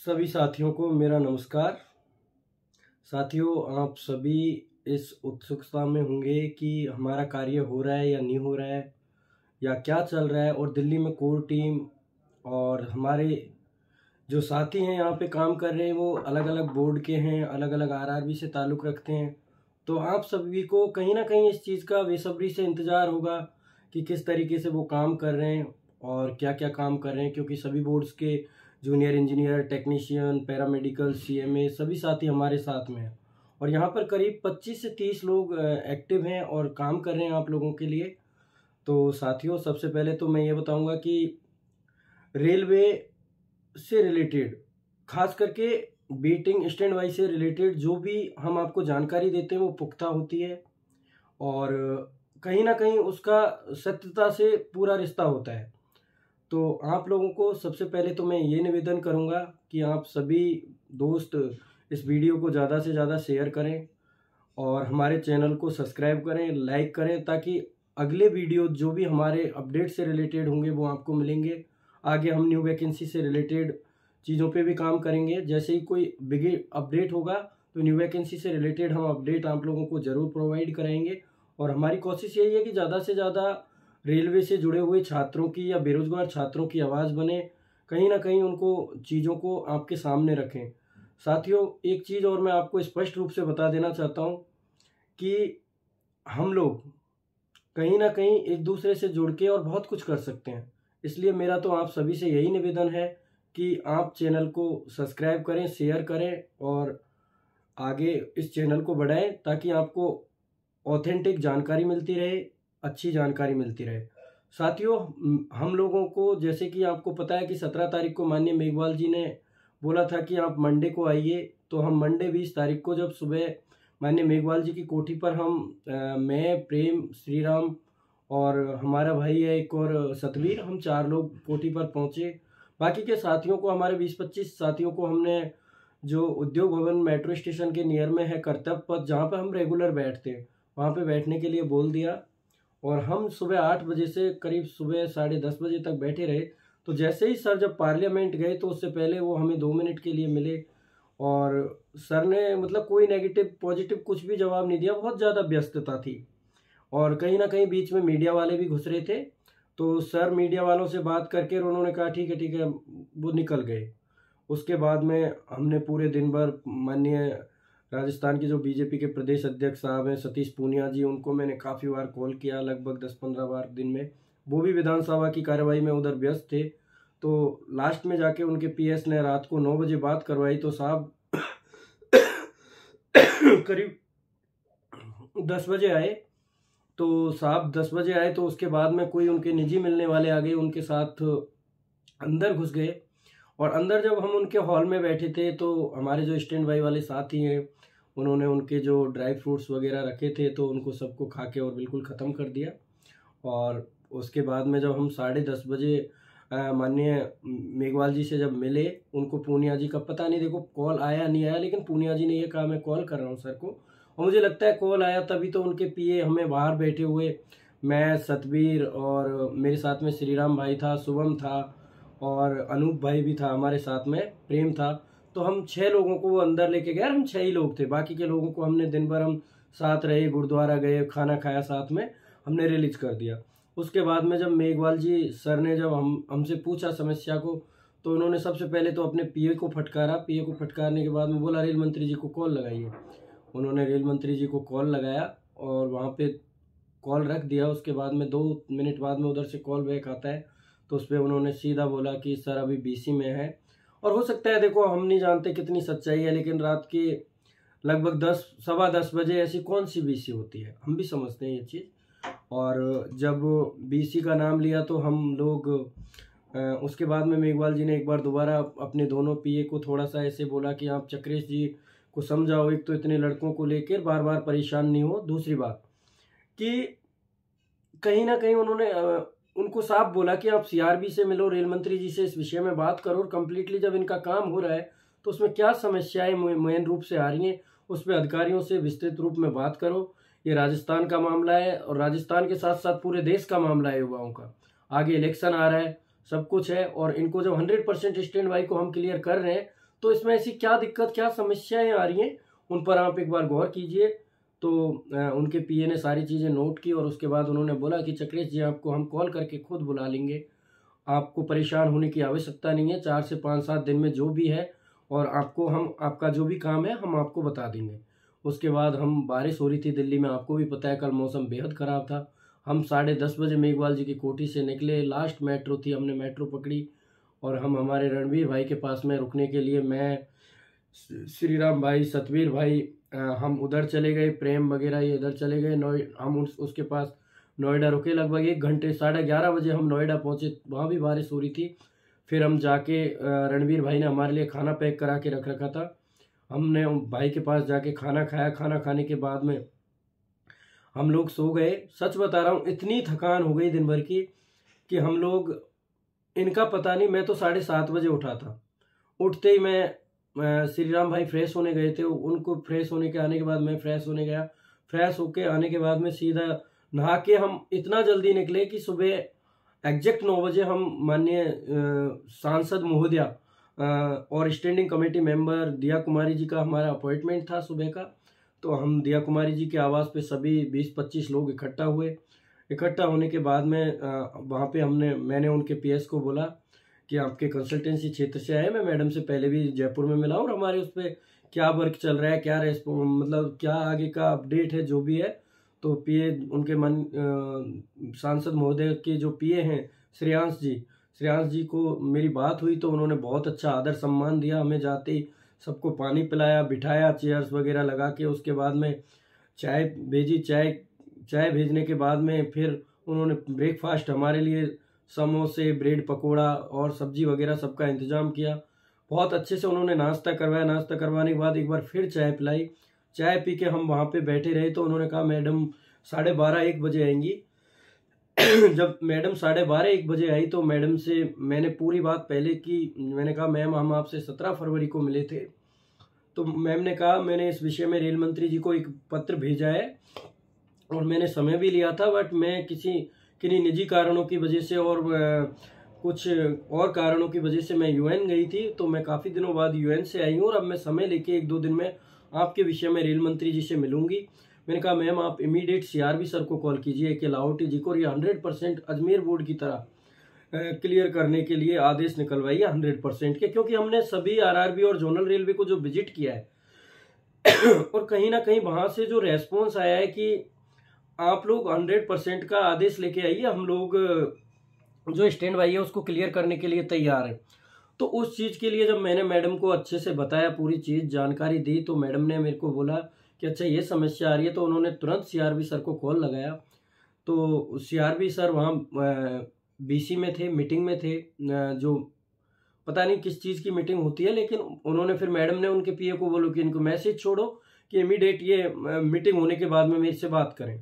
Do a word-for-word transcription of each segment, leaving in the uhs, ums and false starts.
सभी साथियों को मेरा नमस्कार। साथियों, आप सभी इस उत्सुकता में होंगे कि हमारा कार्य हो रहा है या नहीं हो रहा है या क्या चल रहा है। और दिल्ली में कोर टीम और हमारे जो साथी हैं यहाँ पे काम कर रहे हैं वो अलग अलग बोर्ड के हैं, अलग अलग आरआरबी से ताल्लुक़ रखते हैं। तो आप सभी को कहीं ना कहीं इस चीज़ का बेसब्री से इंतज़ार होगा कि किस तरीके से वो काम कर रहे हैं और क्या क्या काम कर रहे हैं, क्योंकि सभी बोर्ड्स के junior engineer, technician, paramedical, CMA सभी साथी हमारे साथ में हैं। और यहाँ पर करीब पच्चीस से तीस लोग एक्टिव हैं और काम कर रहे हैं आप लोगों के लिए। तो साथियों, सबसे पहले तो मैं ये बताऊंगा कि रेलवे से रिलेटेड, खास करके वेटिंग स्टैंड वाई से रिलेटेड जो भी हम आपको जानकारी देते हैं वो पुख्ता होती है और कहीं ना कहीं उसका सत्यता से पूरा रिश्ता होता है। तो आप लोगों को सबसे पहले तो मैं ये निवेदन करूंगा कि आप सभी दोस्त इस वीडियो को ज़्यादा से ज़्यादा शेयर करें और हमारे चैनल को सब्सक्राइब करें, लाइक करें, ताकि अगले वीडियो जो भी हमारे अपडेट से रिलेटेड होंगे वो आपको मिलेंगे। आगे हम न्यू वैकेंसी से रिलेटेड चीज़ों पे भी काम करेंगे। जैसे ही कोई बिग अपडेट होगा तो न्यू वैकेंसी से रिलेटेड हम अपडेट आप लोगों को ज़रूर प्रोवाइड कराएंगे। और हमारी कोशिश यही है कि ज़्यादा से ज़्यादा रेलवे से जुड़े हुए छात्रों की या बेरोजगार छात्रों की आवाज़ बने, कहीं ना कहीं उनको चीज़ों को आपके सामने रखें। साथियों, एक चीज़ और मैं आपको स्पष्ट रूप से बता देना चाहता हूँ कि हम लोग कहीं ना कहीं एक दूसरे से जुड़ के और बहुत कुछ कर सकते हैं। इसलिए मेरा तो आप सभी से यही निवेदन है कि आप चैनल को सब्सक्राइब करें, शेयर करें और आगे इस चैनल को बढ़ाएं, ताकि आपको ऑथेंटिक जानकारी मिलती रहे, अच्छी जानकारी मिलती रहे। साथियों, हम लोगों को, जैसे कि आपको पता है कि सत्रह तारीख को माननीय मेघवाल जी ने बोला था कि आप मंडे को आइए, तो हम मंडे बीस तारीख को जब सुबह माननीय मेघवाल जी की कोठी पर हम आ, मैं, प्रेम, श्रीराम और हमारा भाई है एक और सतवीर, हम चार लोग कोठी पर पहुंचे। बाकी के साथियों को, हमारे बीस पच्चीस साथियों को हमने जो उद्योग भवन मेट्रो स्टेशन के नियर में है कर्तव्य पथ, जहाँ पर हम रेगुलर बैठते हैं, वहाँ पे बैठने के लिए बोल दिया। और हम सुबह आठ बजे से करीब सुबह साढ़े दस बजे तक बैठे रहे। तो जैसे ही सर जब पार्लियामेंट गए तो उससे पहले वो हमें दो मिनट के लिए मिले और सर ने मतलब कोई नेगेटिव पॉजिटिव कुछ भी जवाब नहीं दिया। बहुत ज़्यादा व्यस्तता थी और कहीं ना कहीं बीच में मीडिया वाले भी घुस रहे थे। तो सर मीडिया वालों से बात करके उन्होंने कहा ठीक है ठीक है, वो निकल गए। उसके बाद में हमने पूरे दिन भर माननीय राजस्थान के जो बीजेपी के प्रदेश अध्यक्ष साहब हैं सतीश पूनिया जी, उनको मैंने काफ़ी बार कॉल किया, लगभग दस पंद्रह बार दिन में। वो भी विधानसभा की कार्यवाही में उधर व्यस्त थे। तो लास्ट में जाके उनके पीएस ने रात को नौ बजे बात करवाई तो साहब करीब दस बजे आए। तो साहब दस बजे आए तो उसके बाद में कोई उनके निजी मिलने वाले आ गए, उनके साथ अंदर घुस गए। और अंदर जब हम उनके हॉल में बैठे थे तो हमारे जो स्टैंड बाई वाले साथी हैं उन्होंने उनके जो ड्राई फ्रूट्स वगैरह रखे थे तो उनको सबको खा के और बिल्कुल ख़त्म कर दिया। और उसके बाद में जब हम साढ़े दस बजे माननीय मेघवाल जी से जब मिले, उनको पूनिया जी का पता नहीं, देखो कॉल आया नहीं आया, लेकिन पूनिया जी ने ये कहा मैं कॉल कर रहा हूँ सर को। और मुझे लगता है कॉल आया तभी तो उनके पीए हमें बाहर बैठे हुए, मैं, सतवीर और मेरे साथ में श्रीराम भाई था, शुभम था और अनूप भाई भी था, हमारे साथ में प्रेम था। तो हम छः लोगों को वो अंदर लेके गए। हम छः ही लोग थे, बाकी के लोगों को हमने दिन भर हम साथ रहे, गुरुद्वारा गए, खाना खाया साथ में, हमने रिलीज कर दिया। उसके बाद में जब मेघवाल जी सर ने जब हम हमसे पूछा समस्या को, तो उन्होंने सबसे पहले तो अपने पीए को फटकारा। पीए को फटकारने के बाद में बोला रेल मंत्री जी को कॉल लगाइए। उन्होंने रेल मंत्री जी को कॉल लगाया और वहाँ पे कॉल रख दिया। उसके बाद में दो मिनट बाद में उधर से कॉल बैक आता है तो उस पर उन्होंने सीधा बोला कि सर अभी बीसी में है। और हो सकता है, देखो हम नहीं जानते कितनी सच्चाई है, लेकिन रात के लगभग दस सवा दस बजे ऐसी कौन सी बीसी होती है, हम भी समझते हैं ये चीज़। और जब बीसी का नाम लिया तो हम लोग उसके बाद में मेघवाल जी ने एक बार दोबारा अपने दोनों पीए को थोड़ा सा ऐसे बोला कि आप चक्रेश जी को समझाओ, एक तो इतने लड़कों को लेकर बार बार परेशान नहीं हो। दूसरी बात कि कहीं ना कहीं उन्होंने उनको साफ बोला कि आप सीआरबी से मिलो, रेल मंत्री जी से इस विषय में बात करो और कम्प्लीटली जब इनका काम हो रहा है तो उसमें क्या समस्याएं मेन रूप से आ रही हैं उस पर अधिकारियों से विस्तृत रूप में बात करो। ये राजस्थान का मामला है और राजस्थान के साथ साथ पूरे देश का मामला है युवाओं का। आगे इलेक्शन आ रहा है, सब कुछ है और इनको जब हंड्रेड परसेंट स्टैंड बाई को हम क्लियर कर रहे हैं तो इसमें ऐसी क्या दिक्कत, क्या समस्याएं आ रही हैं, उन पर आप एक बार गौर कीजिए। तो उनके पीए ने सारी चीज़ें नोट की और उसके बाद उन्होंने बोला कि चक्रेश जी आपको हम कॉल करके खुद बुला लेंगे, आपको परेशान होने की आवश्यकता नहीं है, चार से पाँच सात दिन में जो भी है और आपको हम आपका जो भी काम है हम आपको बता देंगे। उसके बाद हम, बारिश हो रही थी दिल्ली में, आपको भी पता है कल मौसम बेहद ख़राब था। हम साढ़े दस बजे मेघवाल जी की कोठी से निकले, लास्ट मेट्रो थी, हमने मेट्रो पकड़ी और हम हमारे रणवीर भाई के पास में रुकने के लिए, मैं, श्री राम भाई, सतवीर भाई, हम उधर चले गए, प्रेम वगैरह ये इधर चले गए नोए हम उस, उसके पास नोएडा रुके लगभग एक घंटे। साढ़े ग्यारह बजे हम नोएडा पहुंचे, वहाँ भी बारिश हो रही थी। फिर हम जाके, रणवीर भाई ने हमारे लिए खाना पैक करा के रख रखा था, हमने भाई के पास जाके खाना खाया। खाना खाने के बाद में हम लोग सो गए। सच बता रहा हूँ, इतनी थकान हो गई दिन भर की कि हम लोग, इनका पता नहीं, मैं तो साढ़े सात बजे उठा था। उठते ही मैं, श्री राम भाई फ्रेश होने गए थे, उनको फ्रेश होने के आने के बाद मैं फ्रेश होने गया। फ्रेश होके आने के बाद में सीधा नहा के हम इतना जल्दी निकले कि सुबह एग्जैक्ट नौ बजे हम माननीय सांसद महोदया और स्टैंडिंग कमेटी मेंबर दिया कुमारी जी का हमारा अपॉइंटमेंट था सुबह का। तो हम दिया कुमारी जी के आवास पे सभी बीस पच्चीस लोग इकट्ठा हुए। इकट्ठा होने के बाद में वहाँ पे हमने मैंने उनके पीएस को बोला कि आपके कंसल्टेंसी क्षेत्र से आए, मैं मैडम से पहले भी जयपुर में मिला और हमारे उस पर क्या वर्क चल रहा है, क्या रेस्पो मतलब क्या आगे का अपडेट है, जो भी है। तो पीए उनके मन सांसद महोदय के जो पीए हैं श्रेयांश जी, श्रेयांश जी को मेरी बात हुई तो उन्होंने बहुत अच्छा आदर सम्मान दिया हमें। जाते ही सबको पानी पिलाया, बिठाया, चेयर्स वगैरह लगा के, उसके बाद में चाय भेजी। चाय चाय भेजने के बाद में फिर उन्होंने ब्रेकफास्ट हमारे लिए, समोसे, ब्रेड पकोड़ा और सब्जी वगैरह सबका इंतजाम किया। बहुत अच्छे से उन्होंने नाश्ता करवाया। नाश्ता करवाने के बाद एक बार फिर चाय पिलाई। चाय पी के हम वहाँ पे बैठे रहे तो उन्होंने कहा मैडम साढ़े बारह एक बजे आएंगी। जब मैडम साढ़े बारह एक बजे आई तो मैडम से मैंने पूरी बात पहले की। मैंने कहा मैम हम आपसे सत्रह फरवरी को मिले थे। तो मैम ने कहा मैंने इस विषय में रेल मंत्री जी को एक पत्र भेजा है और मैंने समय भी लिया था, बट मैं किसी किन्हीं निजी कारणों की वजह से और कुछ और कारणों की वजह से मैं यूएन गई थी। तो मैं काफ़ी दिनों बाद यूएन से आई हूँ और अब मैं समय लेके एक दो दिन में आपके विषय में रेल मंत्री जी से मिलूंगी। मैंने कहा मैम आप इमीडिएट सीआरबी सर को कॉल कीजिए कि लाहौटी जी को, और ये हंड्रेड परसेंट अजमेर बोर्ड की तरह क्लियर करने के लिए आदेश निकलवाइए हंड्रेड परसेंट के, क्योंकि हमने सभी आरआरबी और जोनल रेलवे को जो विजिट किया है और कहीं ना कहीं वहाँ से जो रेस्पॉन्स आया है कि आप लोग हंड्रेड परसेंट का आदेश लेके आइए, हम लोग जो स्टैंड बाई है उसको क्लियर करने के लिए तैयार है। तो उस चीज़ के लिए जब मैंने मैडम को अच्छे से बताया, पूरी चीज़ जानकारी दी, तो मैडम ने मेरे को बोला कि अच्छा ये समस्या आ रही है। तो उन्होंने तुरंत सीआरबी सर को कॉल लगाया। तो सीआरबी सर वहाँ बीसी में थे, मीटिंग में थे, जो पता नहीं किस चीज़ की मीटिंग होती है, लेकिन उन्होंने फिर मैडम ने उनके पीए को बोलो कि इनको मैसेज छोड़ो कि इमीडिएट ये मीटिंग होने के बाद में मेरे से बात करें।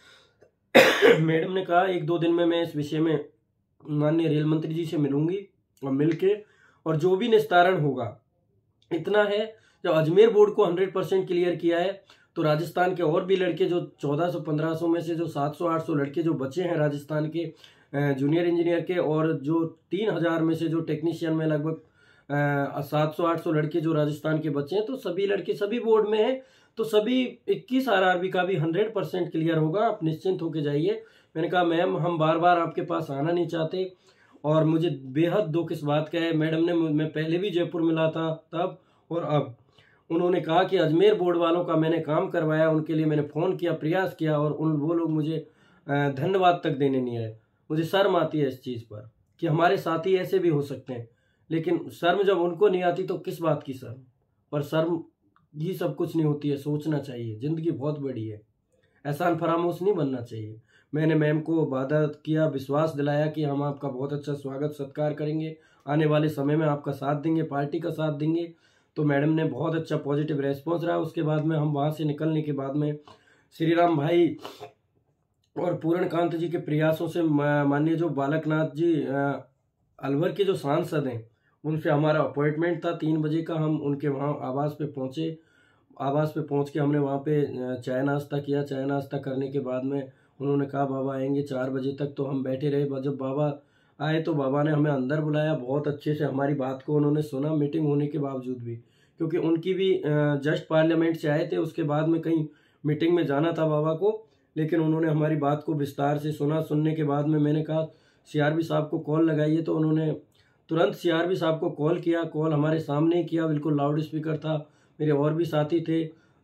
मैडम ने कहा एक दो दिन में मैं इस विषय में माननीय रेल मंत्री जी से मिलूंगी और मिलके और जो भी निस्तारण होगा, इतना है जब अजमेर बोर्ड को हंड्रेड परसेंट क्लियर किया है तो राजस्थान के और भी लड़के जो चौदह सौ पंद्रह सौ में से जो सात सौ आठ सौ लड़के जो बचे हैं राजस्थान के जूनियर इंजीनियर के, और जो तीन हजार में से जो टेक्नीशियन में लगभग सात सौ आठ सौ लड़के जो राजस्थान के बचे हैं, तो सभी लड़के सभी बोर्ड में हैं। तो सभी इक्कीस आरआरबी का भी हंड्रेड परसेंट क्लियर होगा, आप निश्चिंत होके जाइए। मैंने कहा मैम हम बार बार आपके पास आना नहीं चाहते और मुझे बेहद दुख इस बात का है। मैडम ने, मैं पहले भी जयपुर मिला था तब और अब, उन्होंने कहा कि अजमेर बोर्ड वालों का मैंने काम करवाया, उनके लिए मैंने फ़ोन किया, प्रयास किया और उन वो लोग मुझे धन्यवाद तक देने नहीं आए। मुझे शर्म आती है इस चीज़ पर कि हमारे साथी ऐसे भी हो सकते हैं, लेकिन शर्म जब उनको नहीं आती तो किस बात की शर्म। पर शर्म ये सब कुछ नहीं होती है, सोचना चाहिए, ज़िंदगी बहुत बड़ी है, एहसान फरामोश नहीं बनना चाहिए। मैंने मैम को वादा किया, विश्वास दिलाया कि हम आपका बहुत अच्छा स्वागत सत्कार करेंगे, आने वाले समय में आपका साथ देंगे, पार्टी का साथ देंगे। तो मैडम ने बहुत अच्छा पॉजिटिव रेस्पॉन्स रहा। उसके बाद में हम वहाँ से निकलने के बाद में श्री राम भाई और पूर्णकांत जी के प्रयासों से माननीय जो बालकनाथ जी अलवर के जो सांसद हैं, उनसे हमारा अपॉइंटमेंट था तीन बजे का। हम उनके वहाँ आवास पे पहुँचे। आवास पे पहुँच के हमने वहाँ पे चाय नाश्ता किया। चाय नाश्ता करने के बाद में उन्होंने कहा बाबा आएंगे चार बजे तक, तो हम बैठे रहे। जब बाबा आए तो बाबा ने हमें अंदर बुलाया, बहुत अच्छे से हमारी बात को उन्होंने सुना मीटिंग होने के बावजूद भी, क्योंकि उनकी भी जस्ट पार्लियामेंट से आए थे, उसके बाद में कहीं मीटिंग में जाना था बाबा को, लेकिन उन्होंने हमारी बात को विस्तार से सुना। सुनने के बाद में मैंने कहा सीआरबी साहब को कॉल लगाइए, तो उन्होंने तुरंत सीआरबी साहब को कॉल किया। कॉल हमारे सामने ही किया, बिल्कुल लाउड स्पीकर था, मेरे और भी साथी थे।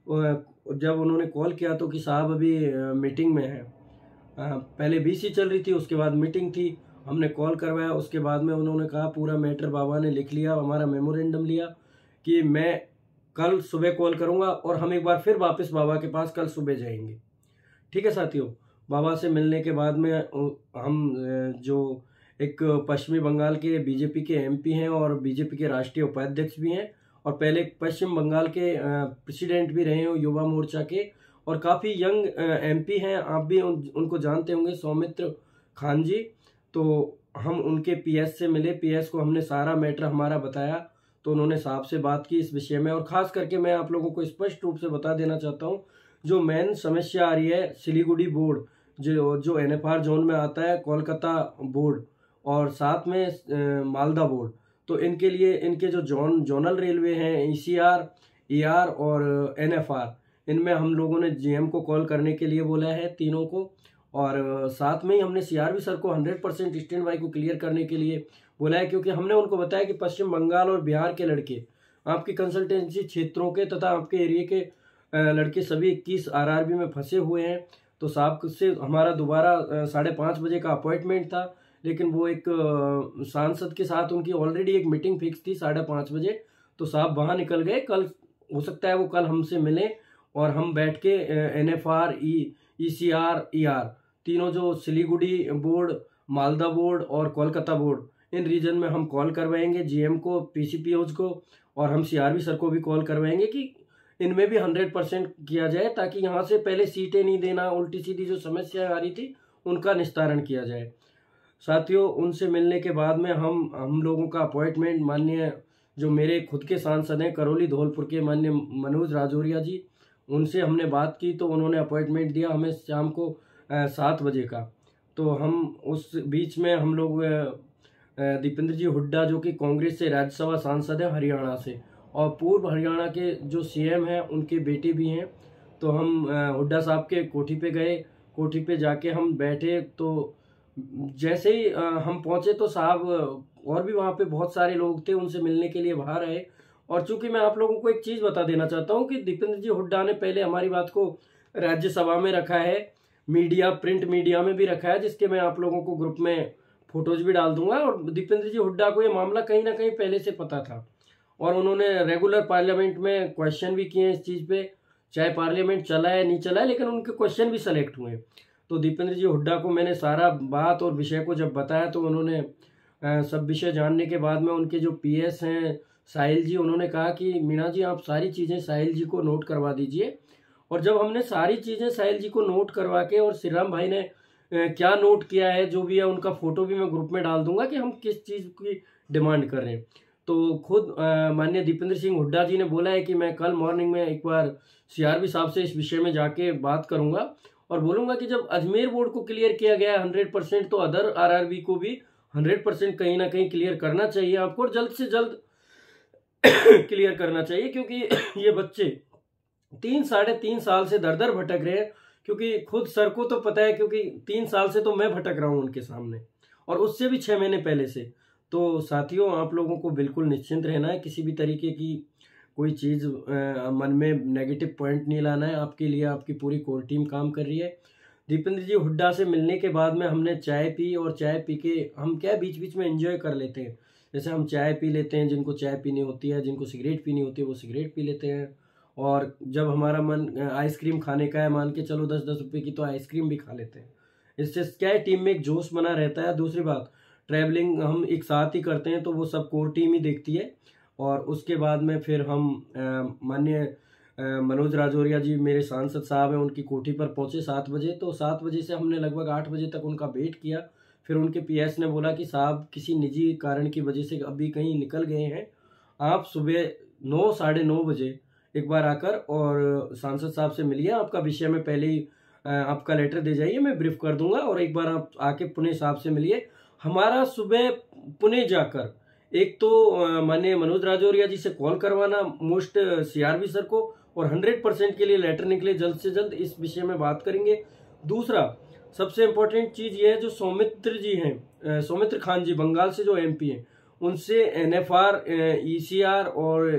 जब उन्होंने कॉल किया तो कि साहब अभी मीटिंग में है, पहले बीसी चल रही थी, उसके बाद मीटिंग थी, हमने कॉल करवाया। उसके बाद में उन्होंने कहा पूरा मैटर बाबा ने लिख लिया, हमारा मेमोरेंडम लिया कि मैं कल सुबह कॉल करूंगा और हम एक बार फिर वापस बाबा के पास कल सुबह जाएंगे। ठीक है साथियों, बाबा से मिलने के बाद में हम जो एक पश्चिमी बंगाल के बीजेपी के एमपी हैं और बीजेपी के राष्ट्रीय उपाध्यक्ष भी हैं, और पहले पश्चिम बंगाल के प्रेसिडेंट भी रहे हैं युवा मोर्चा के, और काफ़ी यंग एमपी हैं, आप भी उन, उनको जानते होंगे, सौमित्र खान जी। तो हम उनके पीएस से मिले, पीएस को हमने सारा मैटर हमारा बताया, तो उन्होंने साहब से बात की इस विषय में। और ख़ास करके मैं आप लोगों को स्पष्ट रूप से बता देना चाहता हूँ, जो मेन समस्या आ रही है सिलीगुड़ी बोर्ड, जो जो एनएफआर जोन में आता है, कोलकाता बोर्ड और साथ में मालदा बोर्ड, तो इनके लिए इनके जो जोन जोनल रेलवे हैं, ईसीआर, ईआर और एनएफआर, इनमें हम लोगों ने जीएम को कॉल करने के लिए बोला है तीनों को, और साथ में ही हमने सीआरबी सर को हंड्रेड परसेंट स्टैंड बाई को क्लियर करने के लिए बोला है, क्योंकि हमने उनको बताया कि पश्चिम बंगाल और बिहार के लड़के, आपकी कंसल्टेंसी क्षेत्रों के तथा आपके एरिया के लड़के सभी इक्कीस आरआरबी में फंसे हुए हैं। तो साहब से हमारा दोबारा साढ़े पाँच बजे का अपॉइंटमेंट था, लेकिन वो एक सांसद के साथ उनकी ऑलरेडी एक मीटिंग फिक्स थी साढ़े पाँच बजे, तो साहब वहाँ निकल गए। कल हो सकता है वो कल हमसे मिलें और हम बैठ के N F R, E E C R, E R, तीनों जो सिलीगुड़ी बोर्ड, मालदा बोर्ड और कोलकाता बोर्ड, इन रीजन में हम कॉल करवाएंगे जीएम को, पीसीपीओज को, और हम सीआरबी सर को भी कॉल करवाएंगे कि इनमें भी हंड्रेड परसेंट किया जाए, ताकि यहाँ से पहले सीटें नहीं देना, उल्टी सीधी जो समस्या आ रही थी उनका निस्तारण किया जाए। साथियों, उनसे मिलने के बाद में हम हम लोगों का अपॉइंटमेंट माननीय जो मेरे खुद के सांसद हैं करौली धौलपुर के माननीय मनोज राजौरिया जी, उनसे हमने बात की, तो उन्होंने अपॉइंटमेंट दिया हमें शाम को सात बजे का। तो हम उस बीच में हम लोग दीपेंद्र जी हुड्डा, जो कि कांग्रेस से राज्यसभा सांसद है हरियाणा से, और पूर्व हरियाणा के जो सीएम हैं उनके बेटे भी हैं, तो हम हुड्डा साहब के कोठी पे गए। कोठी पे जाके हम बैठे, तो जैसे ही हम पहुंचे तो साहब और भी वहाँ पे बहुत सारे लोग थे, उनसे मिलने के लिए बाहर आए। और चूंकि मैं आप लोगों को एक चीज़ बता देना चाहता हूँ कि दीपेंद्र जी हुड्डा ने पहले हमारी बात को राज्यसभा में रखा है, मीडिया, प्रिंट मीडिया में भी रखा है, जिसके मैं आप लोगों को ग्रुप में फोटोज भी डाल दूंगा। और दीपेंद्र जी हुड्डा को ये मामला कहीं ना कहीं पहले से पता था, और उन्होंने रेगुलर पार्लियामेंट में क्वेश्चन भी किए इस चीज़ पे, चाहे पार्लियामेंट चला है नहीं चला है, लेकिन उनके क्वेश्चन भी सेलेक्ट हुए। तो दीपेंद्र जी हुड्डा को मैंने सारा बात और विषय को जब बताया, तो उन्होंने आ, सब विषय जानने के बाद में उनके जो पीएस हैं साहिल जी, उन्होंने कहा कि मीणा जी आप सारी चीज़ें साहिल जी को नोट करवा दीजिए। और जब हमने सारी चीज़ें साहिल जी को नोट करवा के, और श्री राम भाई ने आ, क्या नोट किया है, जो भी है उनका फोटो भी मैं ग्रुप में डाल दूंगा कि हम किस चीज़ की डिमांड कर रहे हैं। तो खुद माननीय दीपेंद्र सिंह हुड्डा जी ने बोला है कि मैं कल मॉर्निंग में एक बार सीआरबी साहब से इस विषय में जाके बात करूंगा, और बोलूंगा कि जब अजमेर बोर्ड को क्लियर किया गया है हंड्रेड परसेंट, तो अदर आरआरबी को भी हंड्रेड परसेंट कहीं ना कहीं क्लियर करना चाहिए आपको, और जल्द से जल्द क्लियर करना चाहिए, क्योंकि ये बच्चे तीन साढ़े तीन साल से दर दर भटक रहे हैं। क्योंकि खुद सर को तो पता है, क्योंकि तीन साल से तो मैं भटक रहा हूँ उनके सामने, और उससे भी छः महीने पहले से। तो साथियों, आप लोगों को बिल्कुल निश्चिंत रहना है, किसी भी तरीके की कोई चीज़ मन में नेगेटिव पॉइंट नहीं लाना है। आपके लिए आपकी पूरी कोर टीम काम कर रही है। दीपेंद्र जी हुड्डा से मिलने के बाद में हमने चाय पी, और चाय पी के हम क्या बीच बीच में एंजॉय कर लेते हैं। जैसे हम चाय पी लेते हैं, जिनको चाय पीनी होती है, जिनको सिगरेट पीनी होती है वो सिगरेट पी लेते हैं, और जब हमारा मन आइसक्रीम खाने का है, मान के चलो दस दस रुपये की, तो आइसक्रीम भी खा लेते हैं। इससे क्या है, टीम में एक जोश बना रहता है। दूसरी बात, ट्रैवलिंग हम एक साथ ही करते हैं, तो वो सब कोर टीम ही देखती है। और उसके बाद में फिर हम माननीय मनोज राजौरिया जी, मेरे सांसद साहब हैं, उनकी कोठी पर पहुंचे सात बजे। तो सात बजे से हमने लगभग आठ बजे तक उनका वेट किया। फिर उनके पीएस ने बोला कि साहब किसी निजी कारण की वजह से अभी कहीं निकल गए हैं, आप सुबह नौ साढ़े नौ बजे एक बार आकर और सांसद साहब से मिलिए, आपका विषय में पहले ही आपका लेटर दे जाइए, मैं ब्रीफ कर दूंगा, और एक बार आप आके पुणे साहब से मिलिए। हमारा सुबह पुणे जाकर एक तो माननीय मनोज राजौरिया जी से कॉल करवाना मोस्ट सीआरबी सर को, और हंड्रेड परसेंट के लिए लेटर निकले जल्द से जल्द, इस विषय में बात करेंगे। दूसरा सबसे इम्पोर्टेंट चीज़ ये है, जो सौमित्र जी हैं, सौमित्र खान जी बंगाल से जो एमपी हैं, उनसे एनएफआर, ईसीआर और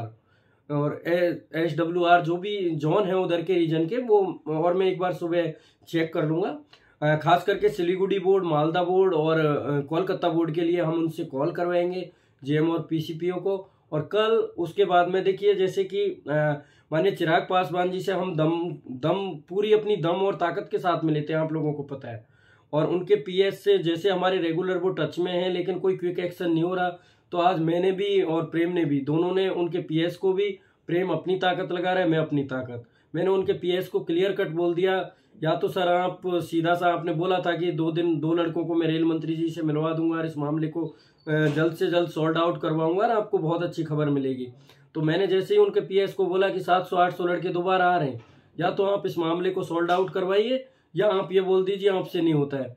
ईआर और एस डब्ल्यू आर जो भी जोन है उधर के रीजन के, वो और मैं एक बार सुबह चेक कर लूँगा। खास करके सिलीगुड़ी बोर्ड, मालदा बोर्ड और कोलकाता बोर्ड के लिए हम उनसे कॉल करवाएंगे, जेएम और पीसीपीओ को। और कल उसके बाद में देखिए, जैसे कि माननीय चिराग पासवान जी से हम दम दम पूरी अपनी दम और ताकत के साथ में लेते हैं, आप लोगों को पता है। और उनके पीएस से जैसे हमारे रेगुलर वो टच में हैं, लेकिन कोई क्विक एक्शन नहीं हो रहा, तो आज मैंने भी और प्रेम ने भी, दोनों ने उनके पीएस को भी, प्रेम अपनी ताकत लगा रहा है, मैं अपनी ताकत, मैंने उनके पीएस को क्लियर कट बोल दिया, या तो सर आप सीधा सा आपने बोला था कि दो दिन दो लड़कों को मैं रेल मंत्री जी से मिलवा दूंगा और इस मामले को जल्द से जल्द सॉर्ट आउट करवाऊंगा और आपको बहुत अच्छी खबर मिलेगी। तो मैंने जैसे ही उनके पीएस को बोला कि सात सौ आठ सौ लड़के दोबारा आ रहे हैं, या तो आप इस मामले को सॉल्व आउट करवाइए या आप ये बोल दीजिए आपसे नहीं होता है।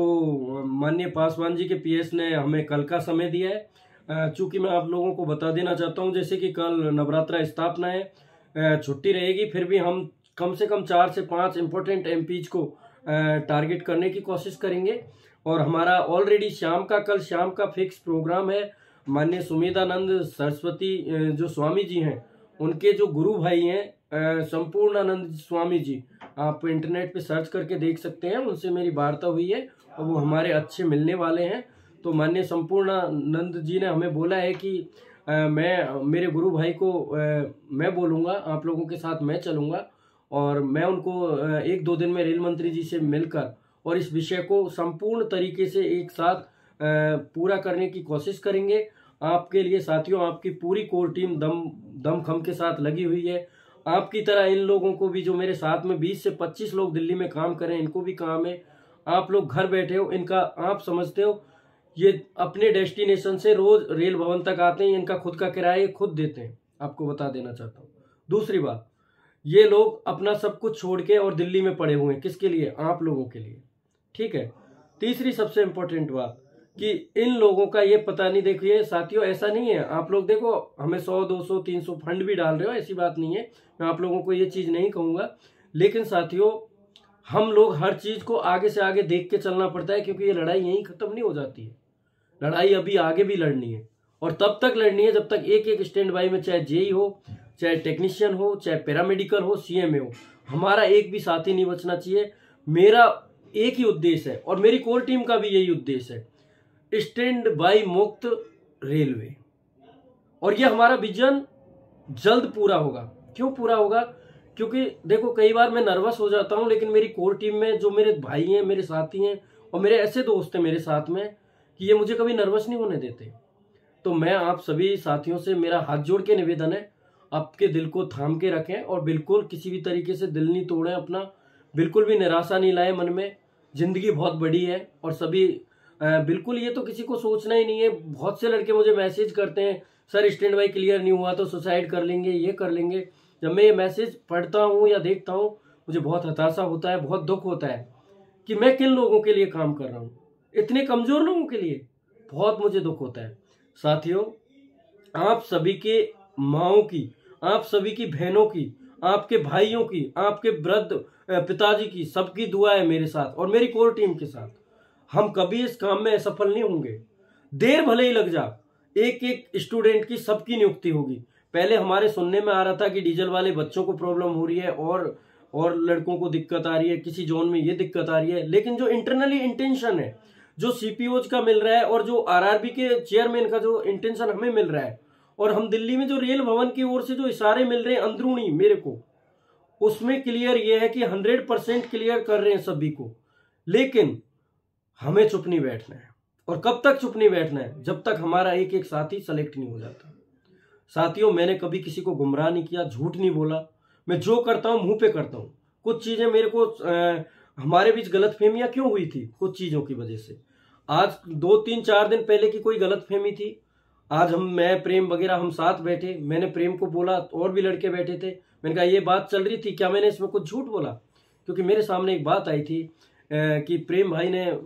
तो माननीय पासवान जी के पीएस ने हमें कल का समय दिया है। चूंकि मैं आप लोगों को बता देना चाहता हूं, जैसे कि कल नवरात्रा स्थापना है, छुट्टी रहेगी, फिर भी हम कम से कम चार से पाँच इम्पोर्टेंट एमपीज को टारगेट करने की कोशिश करेंगे। और हमारा ऑलरेडी शाम का, कल शाम का फिक्स प्रोग्राम है। माननीय सुमेधानंद सरस्वती जो स्वामी जी हैं, उनके जो गुरु भाई हैं संपूर्णानंद स्वामी जी, आप इंटरनेट पे सर्च करके देख सकते हैं, उनसे मेरी वार्ता हुई है और वो हमारे अच्छे मिलने वाले हैं। तो माननीय संपूर्णानंद जी ने हमें बोला है कि आ, मैं मेरे गुरु भाई को आ, मैं बोलूँगा, आप लोगों के साथ मैं चलूँगा, और मैं उनको आ, एक दो दिन में रेल मंत्री जी से मिलकर और इस विषय को संपूर्ण तरीके से एक साथ पूरा करने की कोशिश करेंगे। आपके लिए साथियों, आपकी पूरी कोर टीम दम दमखम के साथ लगी हुई है। आपकी तरह इन लोगों को भी, जो मेरे साथ में बीस से पच्चीस लोग दिल्ली में काम करें, इनको भी काम है। आप लोग घर बैठे हो, इनका आप समझते हो, ये अपने डेस्टिनेशन से रोज रेल भवन तक आते हैं, इनका खुद का किराया खुद देते हैं, आपको बता देना चाहता हूँ। दूसरी बात, ये लोग अपना सब कुछ छोड़ के और दिल्ली में पड़े हुए हैं, किसके लिए? आप लोगों के लिए, ठीक है। तीसरी सबसे इंपॉर्टेंट बात कि इन लोगों का ये पता नहीं, देखिए साथियों, ऐसा नहीं है, आप लोग देखो हमें सौ दो सौ तीन सौ फंड भी डाल रहे हो, ऐसी बात नहीं है, मैं आप लोगों को ये चीज नहीं कहूंगा। लेकिन साथियों, हम लोग हर चीज को आगे से आगे देख के चलना पड़ता है, क्योंकि ये लड़ाई यहीं खत्म नहीं हो जाती है। लड़ाई अभी आगे भी लड़नी है, और तब तक लड़नी है जब तक एक एक स्टैंड बाई में, चाहे जेई हो, चाहे टेक्नीशियन हो, चाहे पैरामेडिकल हो, सीएमए हो, हमारा एक भी साथी नहीं बचना चाहिए। मेरा एक ही उद्देश्य है और मेरी कोर टीम का भी यही उद्देश्य है, स्टैंड बाई मुक्त रेलवे। और ये हमारा विजन जल्द पूरा होगा। क्यों पूरा होगा? क्योंकि देखो, कई बार मैं नर्वस हो जाता हूं, लेकिन मेरी कोर टीम में जो मेरे भाई हैं, मेरे साथी हैं और मेरे ऐसे दोस्त हैं मेरे साथ में कि ये मुझे कभी नर्वस नहीं होने देते। तो मैं आप सभी साथियों से मेरा हाथ जोड़ के निवेदन है, आपके दिल को थाम के रखें और बिल्कुल किसी भी तरीके से दिल नहीं तोड़ें अपना, बिल्कुल भी निराशा नहीं लाए मन में। जिंदगी बहुत बड़ी है और सभी बिल्कुल, ये तो किसी को सोचना ही नहीं है। बहुत से लड़के मुझे मैसेज करते हैं, सर स्टैंड बाई क्लियर नहीं हुआ तो सुसाइड कर लेंगे, ये कर लेंगे। जब मैं ये मैसेज पढ़ता हूँ या देखता हूँ, मुझे बहुत हताशा होता है, बहुत दुख होता है कि मैं किन लोगों के लिए काम कर रहा हूँ, इतने कमजोर लोगों के लिए। बहुत मुझे दुख होता है। साथियों, आप सभी के माओं की, आप सभी की बहनों की, आपके भाइयों की, आपके वृद्ध पिताजी की, सबकी दुआ है मेरे साथ और मेरी कोर टीम के साथ। हम कभी इस काम में असफल नहीं होंगे। देर भले ही लग जा, एक एक स्टूडेंट की सबकी नियुक्ति होगी। पहले हमारे सुनने में आ रहा था कि डीजल वाले बच्चों को प्रॉब्लम हो रही है और और लड़कों को दिक्कत आ रही है, किसी जोन में ये दिक्कत आ रही है, लेकिन जो इंटरनली इंटेंशन है, जो सीपीओज का मिल रहा है और जो आरआरबी के चेयरमैन का जो इंटेंशन हमें मिल रहा है, और हम दिल्ली में जो रेल भवन की ओर से जो इशारे मिल रहे हैं अंदरूनी मेरे को, उसमें क्लियर ये है कि हंड्रेड परसेंट क्लियर कर रहे हैं सभी को। लेकिन हमें चुप नहीं बैठना है। और कब तक चुप नहीं बैठना है? जब तक हमारा एक एक साथी सेलेक्ट नहीं हो जाता। साथियों, मैंने कभी किसी को गुमराह नहीं किया, झूठ नहीं बोला। मैं जो करता हूं मुंह पे करता हूं। कुछ चीजें मेरे को आ, हमारे बीच गलतफहमियां क्यों हुई थी कुछ चीजों की वजह से। आज दो तीन चार दिन पहले की कोई गलतफहमी थी, आज हम मैं प्रेम वगैरह हम साथ बैठे, मैंने प्रेम को बोला, और भी लड़के बैठे थे, मैंने कहा ये बात चल रही थी, क्या मैंने इसमें कुछ झूठ बोला? क्योंकि मेरे सामने एक बात आई थी कि प्रेम भाई ने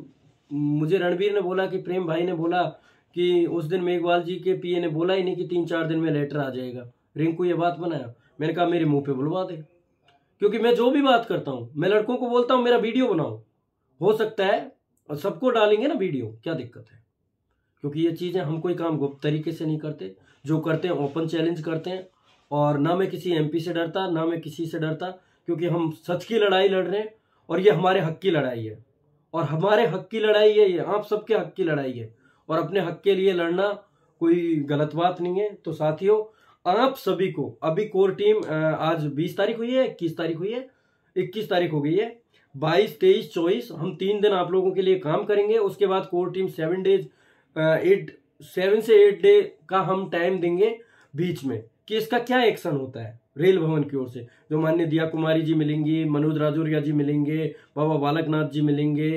मुझे रणबीर ने बोला कि प्रेम भाई ने बोला कि उस दिन मेघवाल जी के पीए ने बोला ही नहीं कि तीन चार दिन में लेटर आ जाएगा, रिंकू ये बात बनाया। मैंने कहा मेरे मुंह पे बुलवा दे, क्योंकि मैं जो भी बात करता हूँ मैं लड़कों को बोलता हूँ मेरा वीडियो बनाओ, हो सकता है और सबको डालेंगे ना वीडियो, क्या दिक्कत है। क्योंकि ये चीज़ें हम कोई काम गुप्त तरीके से नहीं करते, जो करते हैं ओपन चैलेंज करते हैं। और ना मैं किसी एमपी से डरता, ना मैं किसी से डरता, क्योंकि हम सच की लड़ाई लड़ रहे हैं और ये हमारे हक की लड़ाई है। और हमारे हक की लड़ाई है ये, आप सबके हक की लड़ाई है, और अपने हक के लिए लड़ना कोई गलत बात नहीं है। तो साथियों, आप सभी को अभी कोर टीम, आज बीस तारीख हुई है, इक्कीस तारीख हुई है, इक्कीस तारीख हो गई है, बाईस तेईस चौबीस हम तीन दिन आप लोगों के लिए काम करेंगे। उसके बाद core team seven days eight seven से एट डे का हम टाइम देंगे बीच में कि इसका क्या एक्शन होता है रेल भवन की ओर से। जो माननीय दिया कुमारी जी मिलेंगी, मनोज राजौरिया जी मिलेंगे, बाबा बालकनाथ जी मिलेंगे,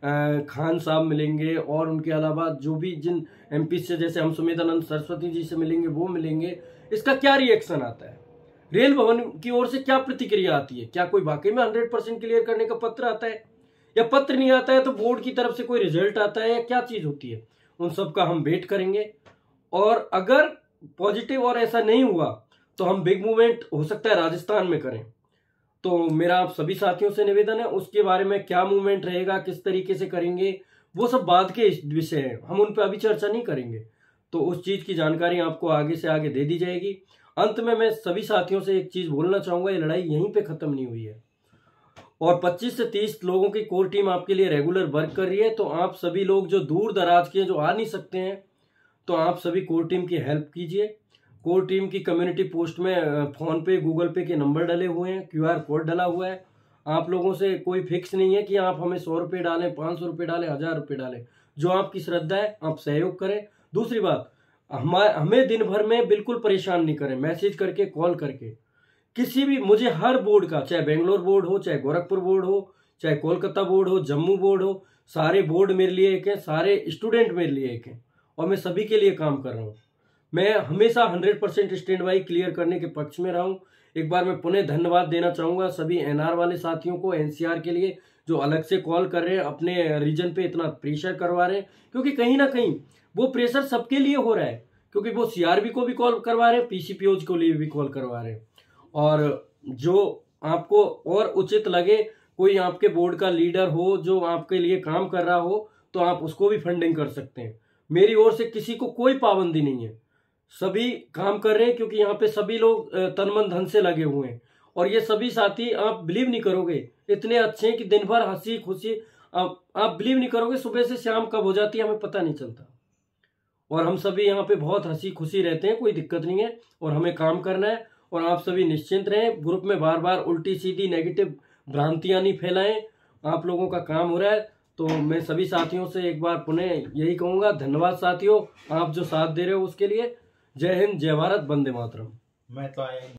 खान साहब मिलेंगे, और उनके अलावा जो भी जिन एमपी से, जैसे हम सुमेधानंद सरस्वती जी से मिलेंगे, वो मिलेंगे। इसका क्या रिएक्शन आता है, रेल भवन की ओर से क्या प्रतिक्रिया आती है, क्या कोई वाकई में हंड्रेड परसेंट क्लियर करने का पत्र आता है, या पत्र नहीं आता है तो बोर्ड की तरफ से कोई रिजल्ट आता है, या क्या चीज होती है, उन सब का हम वेट करेंगे। और अगर पॉजिटिव और ऐसा नहीं हुआ तो हम बिग मूवमेंट हो सकता है राजस्थान में करें। तो मेरा आप सभी साथियों से निवेदन है, उसके बारे में क्या मूवमेंट रहेगा, किस तरीके से करेंगे, वो सब बाद के विषय हैं, हम उन पर अभी चर्चा नहीं करेंगे। तो उस चीज की जानकारी आपको आगे से आगे दे दी जाएगी। अंत में मैं सभी साथियों से एक चीज बोलना चाहूंगा, ये लड़ाई यहीं पे खत्म नहीं हुई है, और पच्चीस से तीस लोगों की कोर टीम आपके लिए रेगुलर वर्क कर रही है। तो आप सभी लोग जो दूर दराज के, जो आ नहीं सकते हैं, तो आप सभी कोर टीम की हेल्प कीजिए। कोर टीम की कम्युनिटी पोस्ट में फोन पे, गूगल पे के नंबर डले हुए हैं, क्यूआर कोड डला हुआ है। आप लोगों से कोई फिक्स नहीं है कि आप हमें सौ रुपये डालें, पाँच सौ रुपये डालें, हजार रुपये डालें, जो आपकी श्रद्धा है आप सहयोग करें। दूसरी बात, हमारे हमें दिन भर में बिल्कुल परेशान नहीं करें, मैसेज करके, कॉल करके, किसी भी, मुझे हर बोर्ड का, चाहे बेंगलोर बोर्ड हो, चाहे गोरखपुर बोर्ड हो, चाहे कोलकाता बोर्ड हो, जम्मू बोर्ड हो, सारे बोर्ड मेरे लिए एक है, सारे स्टूडेंट मेरे लिए एक है, और मैं सभी के लिए काम कर रहा हूँ। मैं हमेशा hundred percent standby clear करने के पक्ष में रहा हूँ। एक बार मैं पुनः धन्यवाद देना चाहूँगा सभी एनआर वाले साथियों को, एनसीआर के लिए, जो अलग से कॉल कर रहे हैं, अपने रीजन पे इतना प्रेशर करवा रहे हैं, क्योंकि कहीं ना कहीं वो प्रेशर सबके लिए हो रहा है, क्योंकि वो सीआरबी को भी कॉल करवा रहे हैं, पीसीपीओज को लिए भी कॉल करवा रहे हैं। और जो आपको और उचित लगे, कोई आपके बोर्ड का लीडर हो जो आपके लिए काम कर रहा हो, तो आप उसको भी फंडिंग कर सकते हैं। मेरी ओर से किसी को कोई पाबंदी नहीं है, सभी काम कर रहे हैं, क्योंकि यहाँ पे सभी लोग तन मन धन से लगे हुए हैं। और ये सभी साथी, आप बिलीव नहीं करोगे, इतने अच्छे हैं कि दिन भर हंसी खुशी, आप, आप बिलीव नहीं करोगे सुबह से शाम कब हो जाती है हमें पता नहीं चलता। और हम सभी यहाँ पे बहुत हंसी खुशी रहते हैं, कोई दिक्कत नहीं है, और हमें काम करना है। और आप सभी निश्चिंत रहें, ग्रुप में बार बार उल्टी सीधी नेगेटिव भ्रांतियां नहीं फैलाएं, आप लोगों का काम हो रहा है। तो मैं सभी साथियों से एक बार पुनः यही कहूंगा, धन्यवाद साथियों, आप जो साथ दे रहे हो उसके लिए। जय हिंद, जय भारत, वंदे मातरम। मैं तो आया